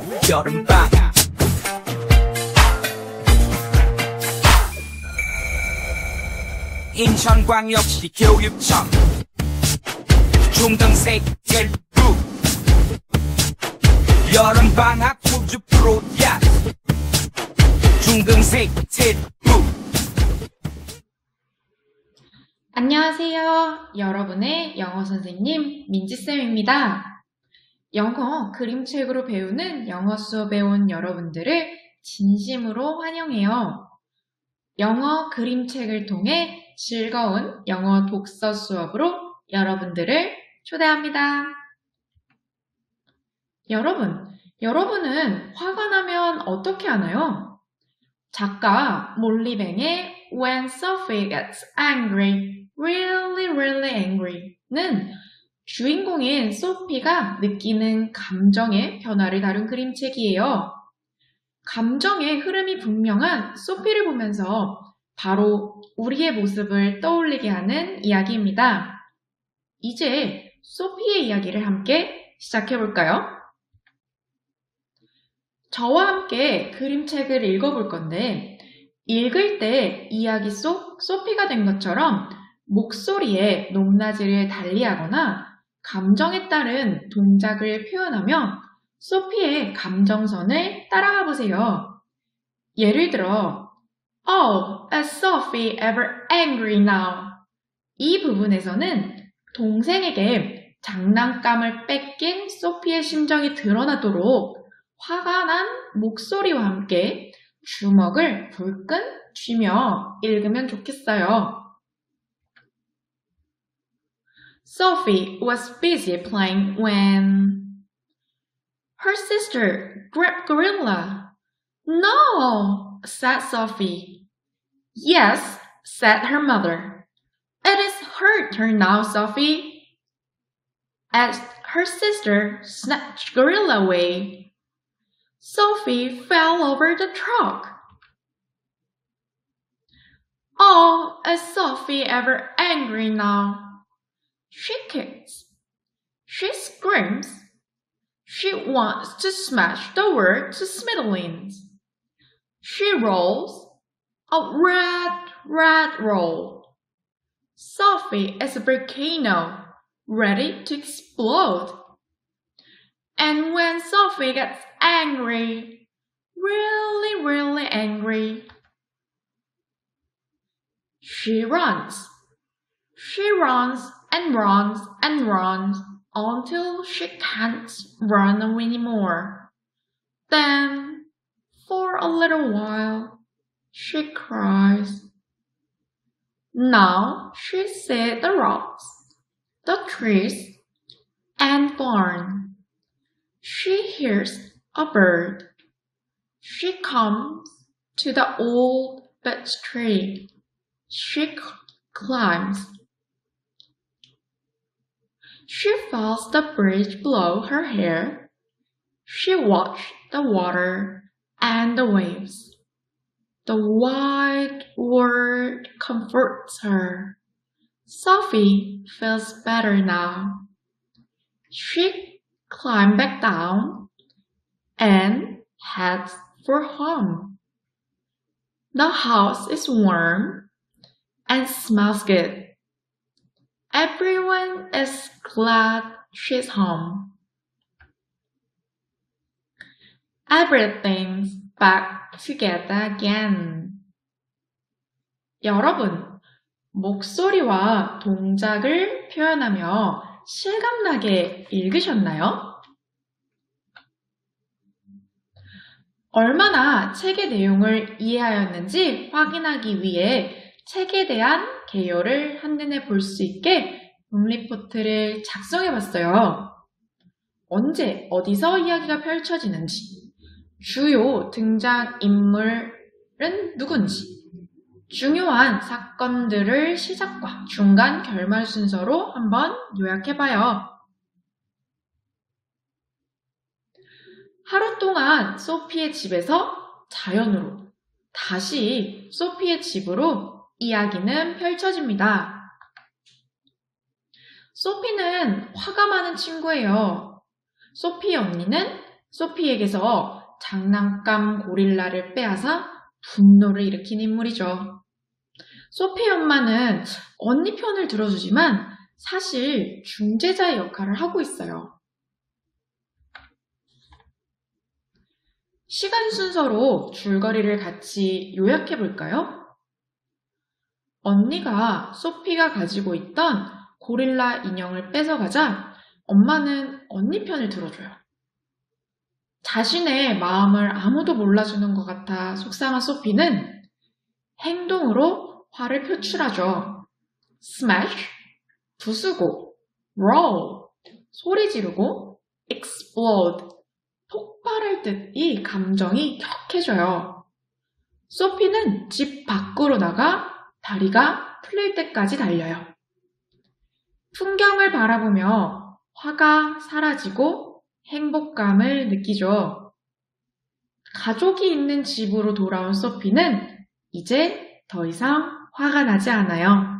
여름방학 인천광역시 교육청 중등생들 부 여름방학 푸드 프로젝트 중등생들 부 안녕하세요. 여러분의 영어 선생님 민지쌤입니다. 영어 그림책으로 배우는 영어 수업에 온 여러분들을 진심으로 환영해요. 영어 그림책을 통해 즐거운 영어 독서 수업으로 여러분들을 초대합니다. 여러분은 화가 나면 어떻게 하나요? 작가 몰리뱅의 When Sophie Gets Angry, Really Angry는 주인공인 소피가 느끼는 감정의 변화를 다룬 그림책이에요. 감정의 흐름이 분명한 소피를 보면서 바로 우리의 모습을 떠올리게 하는 이야기입니다. 이제 소피의 이야기를 함께 시작해볼까요? 저와 함께 그림책을 읽어볼 건데 읽을 때 이야기 속 소피가 된 것처럼 목소리에 높낮이를 달리하거나 감정에 따른 동작을 표현하며 소피의 감정선을 따라가 보세요. 예를 들어 Oh, is Sophie ever angry now? 이 부분에서는 동생에게 장난감을 뺏긴 소피의 심정이 드러나도록 화가 난 목소리와 함께 주먹을 불끈 쥐며 읽으면 좋겠어요. Sophie was busy playing when her sister grabbed Gorilla. No, said Sophie. Yes, said her mother. It is her turn now, Sophie. As her sister snatched Gorilla away, Sophie fell over the truck. Oh, is Sophie ever angry now? She kicks. She screams. She wants to smash the world to smithereens. She rolls a red roll. Sophie is a volcano ready to explode. And when Sophie gets angry, really angry, she runs. She runs and runs and runs until she can't run anymore. Then, for a little while, she cries. Now she sees the rocks, the trees, and barn. She hears a bird. She comes to the old beech tree. She climbs. She feels the breeze blow her hair. She watches the water and the waves. The wide world comforts her. Sophie feels better now. She climbs back down and heads for home. The house is warm and smells good. Everyone is glad she's home. Everything's back together again. 여러분, 목소리와 동작을 표현하며 실감나게 읽으셨나요? 얼마나 책의 내용을 이해하였는지 확인하기 위해 책에 대한 개요를 한눈에 볼 수 있게 룸리포트를 작성해봤어요. 언제, 어디서 이야기가 펼쳐지는지, 주요 등장인물은 누군지, 중요한 사건들을 시작과 중간 결말 순서로 한번 요약해봐요. 하루 동안 소피의 집에서 자연으로, 다시 소피의 집으로 이야기는 펼쳐집니다. 소피는 화가 많은 친구예요. 소피 언니는 소피에게서 장난감 고릴라를 빼앗아 분노를 일으킨 인물이죠. 소피의 엄마는 언니 편을 들어주지만 사실 중재자의 역할을 하고 있어요. 시간 순서로 줄거리를 같이 요약해 볼까요? 언니가 소피가 가지고 있던 고릴라 인형을 뺏어가자 엄마는 언니 편을 들어줘요. 자신의 마음을 아무도 몰라주는 것 같아 속상한 소피는 행동으로 화를 표출하죠. smash, 부수고, roar, 소리 지르고, explode, 폭발할 듯 이 감정이 격해져요. 소피는 집 밖으로 나가 다리가 풀릴 때까지 달려요. 풍경을 바라보며 화가 사라지고 행복감을 느끼죠. 가족이 있는 집으로 돌아온 소피는 이제 더 이상 화가 나지 않아요.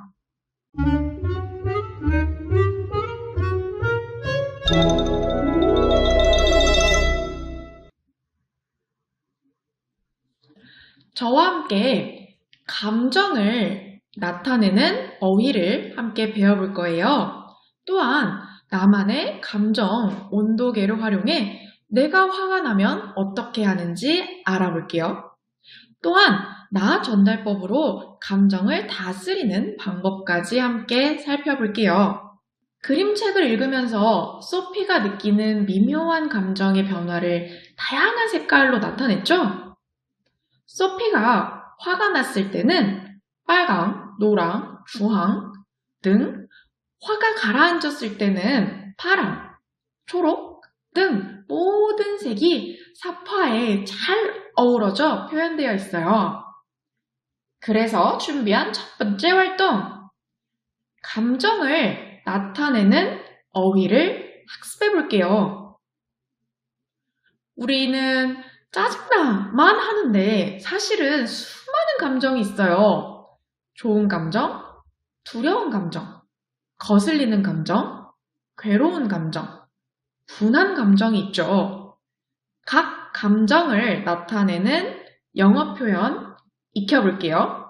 저와 함께 감정을 나타내는 어휘를 함께 배워볼 거예요. 또한 나만의 감정 온도계를 활용해 내가 화가 나면 어떻게 하는지 알아볼게요. 또한 나 전달법으로 감정을 다스리는 방법까지 함께 살펴볼게요. 그림책을 읽으면서 소피가 느끼는 미묘한 감정의 변화를 다양한 색깔로 나타냈죠? 소피가 화가 났을 때는 빨강, 노랑, 주황 등, 화가 가라앉았을 때는 파랑, 초록 등 모든 색이 사파에 잘 어우러져 표현되어 있어요. 그래서 준비한 첫 번째 활동, 감정을 나타내는 어휘를 학습해 볼게요. 우리는 짜증나만 하는데 사실은 수많은 감정이 있어요. 좋은 감정, 두려운 감정, 거슬리는 감정, 괴로운 감정, 분한 감정이 있죠. 각 감정을 나타내는 영어 표현 익혀볼게요.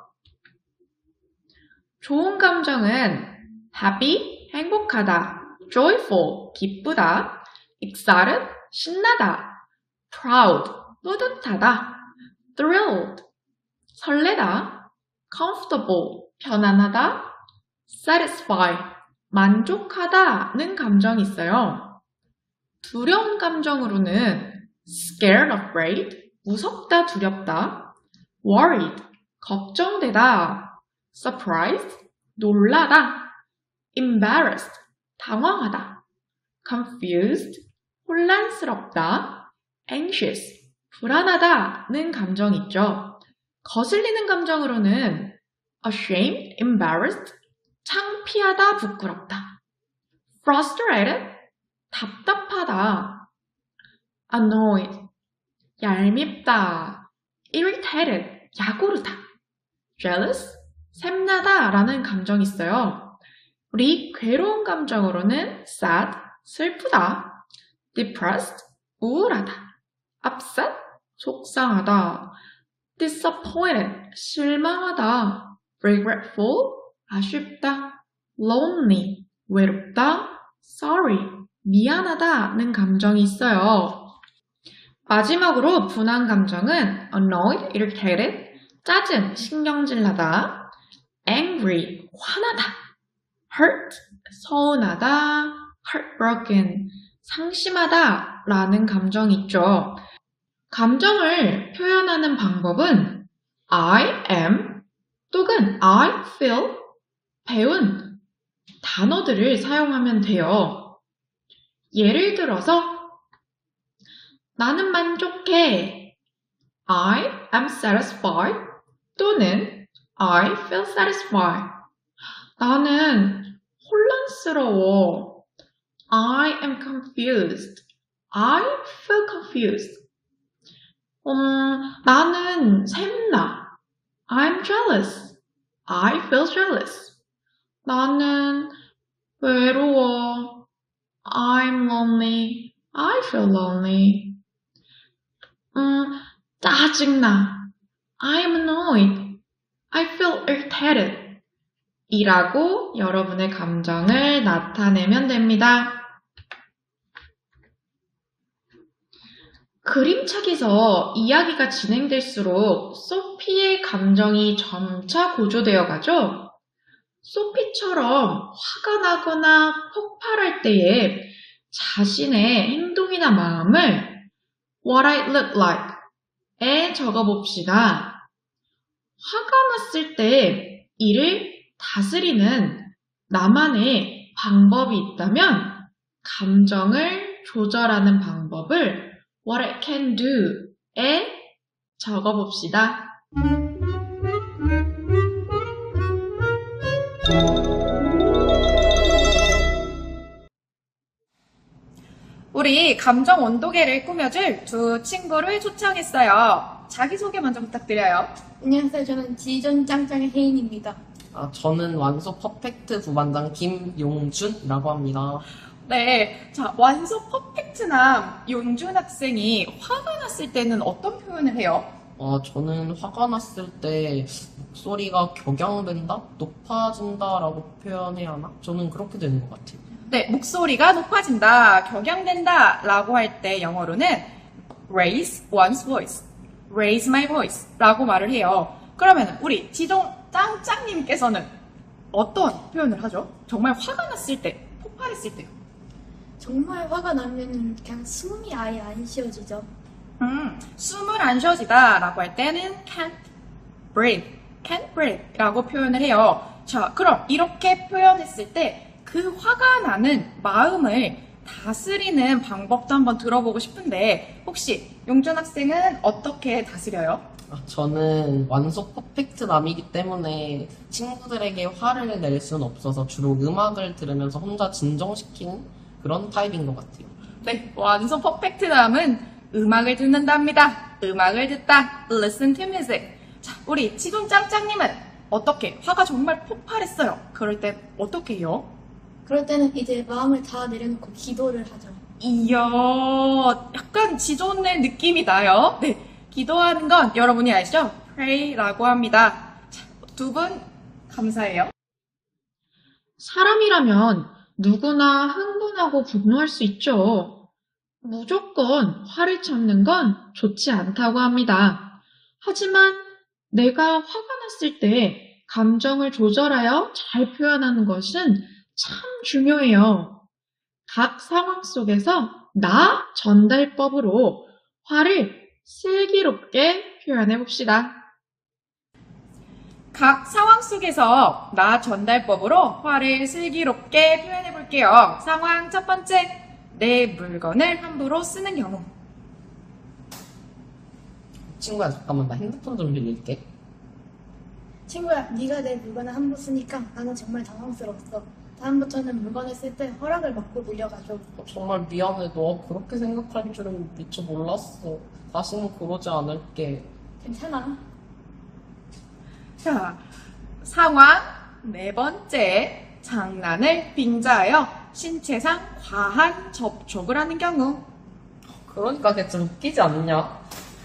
좋은 감정은 happy, 행복하다, joyful, 기쁘다, excited, 신나다, proud, 뿌듯하다, thrilled, 설레다, comfortable, 편안하다, satisfied, 만족하다는 감정이 있어요. 두려운 감정으로는 scared, afraid, 무섭다, 두렵다, worried, 걱정되다, surprised, 놀라다, embarrassed, 당황하다, confused, 혼란스럽다, anxious, 불안하다는 감정이 있죠. 거슬리는 감정으로는 ashamed, embarrassed, 창피하다, 부끄럽다, frustrated, 답답하다, annoyed, 얄밉다, irritated, 야구르다, jealous, 샘나다 라는 감정이 있어요. 우리 괴로운 감정으로는 sad, 슬프다, depressed, 우울하다, upset, 속상하다, disappointed, 실망하다, regretful, 아쉽다, lonely, 외롭다, sorry, 미안하다는 감정이 있어요. 마지막으로 분한 감정은 annoyed, irritated, 짜증, 신경질나다, angry, 화나다, hurt, 서운하다, heartbroken, 상심하다 라는 감정이 있죠. 감정을 표현하는 방법은 I am 또는 I feel 배운 단어들을 사용하면 돼요. 예를 들어서 나는 만족해 I am satisfied 또는 I feel satisfied. 나는 혼란스러워 I am confused. I feel confused. 나는 샘나 I'm jealous. I feel jealous. 나는 외로워 I'm lonely. I feel lonely. 짜증나. I'm annoyed. I feel irritated. 이라고 여러분의 감정을 나타내면 됩니다. 그림책에서 이야기가 진행될수록 소피의 감정이 점차 고조되어 가죠. 소피처럼 화가 나거나 폭발할 때에 자신의 행동이나 마음을 What I look like에 적어봅시다. 화가 났을 때 이를 다스리는 나만의 방법이 있다면 감정을 조절하는 방법을 What I can do에 적어봅시다. 우리 감정 온도계를 꾸며줄 두 친구를 초청했어요. 자기소개 먼저 부탁드려요. 안녕하세요. 저는 지존 짱짱의 혜인입니다. 저는 완소 퍼펙트 부반장 김용준이라고 합니다. 네, 자, 완소 퍼펙트남 용준 학생이 화가 났을 때는 어떤 표현을 해요? 저는 화가 났을 때 목소리가 격양된다? 높아진다라고 표현해야 하나? 저는 그렇게 되는 것 같아요. 네, 목소리가 높아진다, 격양된다 라고 할 때 영어로는 raise one's voice, raise my voice 라고 말을 해요. 그러면 우리 지종 짱짱님께서는 어떤 표현을 하죠? 정말 화가 났을 때, 폭발했을 때요. 정말 화가 나면 그냥 숨이 아예 안 쉬어지죠. 숨을 안 쉬어지다 라고 할 때는 can't breathe 라고 표현을 해요. 자, 그럼 이렇게 표현했을 때 그 화가 나는 마음을 다스리는 방법도 한번 들어보고 싶은데 혹시 용준 학생은 어떻게 다스려요? 저는 완소 퍼펙트 남이기 때문에 친구들에게 화를 낼 수는 없어서 주로 음악을 들으면서 혼자 진정시키는 그런 타입인 것 같아요. 네, 완소 퍼펙트남은 음악을 듣는답니다. 음악을 듣다, listen to music. 자, 우리 지존 짱짱님은 어떻게 화가 정말 폭발했어요. 그럴 땐 어떻게 해요? 그럴 때는 이제 마음을 다 내려놓고 기도를 하죠. 이야, 약간 지존의 느낌이 나요. 네, 기도하는 건 여러분이 아시죠? pray라고 합니다. 자, 두 분 감사해요. 사람이라면 누구나 흥분하고 분노할 수 있죠. 무조건 화를 참는 건 좋지 않다고 합니다. 하지만 내가 화가 났을 때 감정을 조절하여 잘 표현하는 것은 참 중요해요. 각 상황 속에서 나 전달법으로 화를 슬기롭게 표현해 봅시다. 각 상황 속에서 나 전달법으로 화를 슬기롭게 표현해 볼게요. 상황 첫 번째, 내 물건을 함부로 쓰는 경우. 친구야, 잠깐만, 나 핸드폰 좀 빌릴게. 친구야, 네가 내 물건을 함부로 쓰니까 나는 정말 당황스러웠어. 다음부터는 물건을 쓸 때 허락을 받고 빌려가줘. 정말 미안해. 너 그렇게 생각할 줄은 미처 몰랐어. 다시는 그러지 않을게. 괜찮아. 자, 상황 네 번째, 장난을 빙자하여 신체상 과한 접촉을 하는 경우. 그러니까 그게 좀 웃기지 않냐?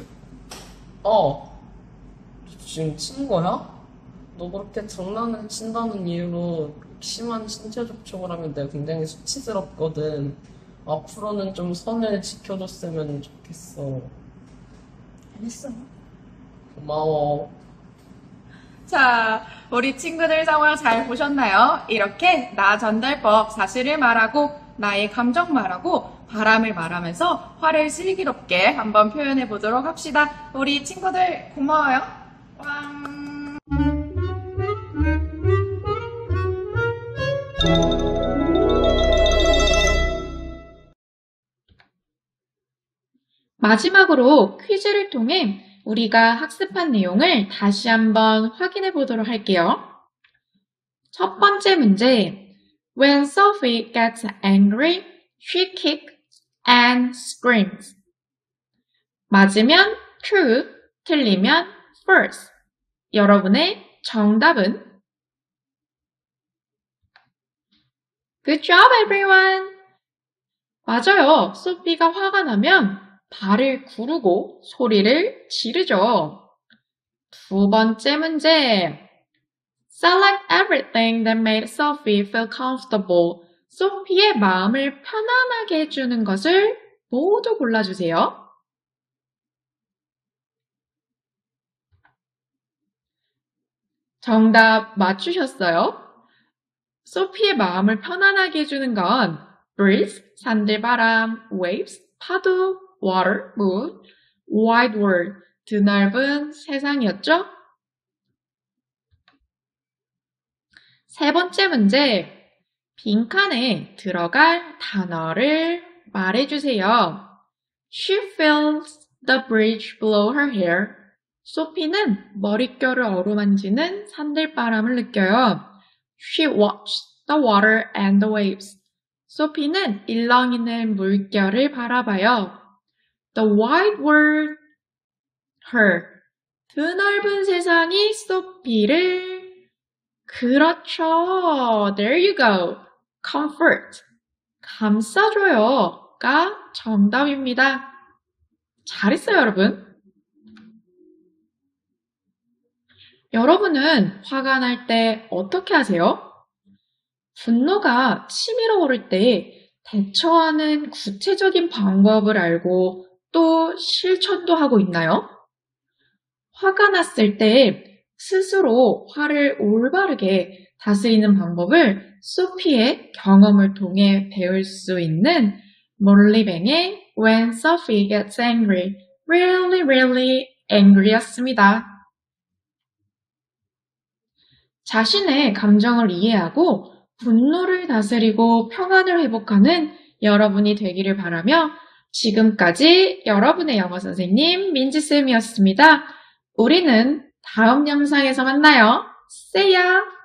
너 지금 친 거야? 너 그렇게 장난을 친다는 이유로 심한 신체 접촉을 하면 내가 굉장히 수치스럽거든. 앞으로는 좀 선을 지켜줬으면 좋겠어. 알겠어. 고마워. 자, 우리 친구들 상황 잘 보셨나요? 이렇게 나 전달법, 사실을 말하고 나의 감정 말하고 바람을 말하면서 화를 슬기롭게 한번 표현해 보도록 합시다. 우리 친구들 고마워요. 꽝. 마지막으로 퀴즈를 통해 우리가 학습한 내용을 다시 한번 확인해 보도록 할게요. 첫 번째 문제. When Sophie gets angry, she kicks and screams. 맞으면 true, 틀리면 false. 여러분의 정답은? Good job, everyone! 맞아요. 소피가 화가 나면 발을 구르고 소리를 지르죠. 두 번째 문제. Select everything that made Sophie feel comfortable. 소피의 마음을 편안하게 해주는 것을 모두 골라주세요. 정답 맞추셨어요? 소피의 마음을 편안하게 해주는 건 breeze, 산들바람, waves, 파도, water, 물, wide world, 드넓은 세상이었죠? 세 번째 문제. 빈칸에 들어갈 단어를 말해주세요. She feels the breeze blow her hair. 소피는 머릿결을 어루만지는 산들바람을 느껴요. She watched the water and the waves. 소피는 일렁이는 물결을 바라봐요. The wide world, her. 드넓은 세상이 소피를 그렇죠. There you go. Comfort. 감싸줘요가 정답입니다. 잘했어요, 여러분. 여러분은 화가 날 때 어떻게 하세요? 분노가 치밀어 오를 때 대처하는 구체적인 방법을 알고 또 실천도 하고 있나요? 화가 났을 때 스스로 화를 올바르게 다스리는 방법을 소피의 경험을 통해 배울 수 있는 몰리뱅의 When Sophie Gets Angry, Really, Really Angry였습니다. 자신의 감정을 이해하고 분노를 다스리고 평안을 회복하는 여러분이 되기를 바라며 지금까지 여러분의 영어 선생님 민지쌤이었습니다. 우리는 다음 영상에서 만나요. See ya!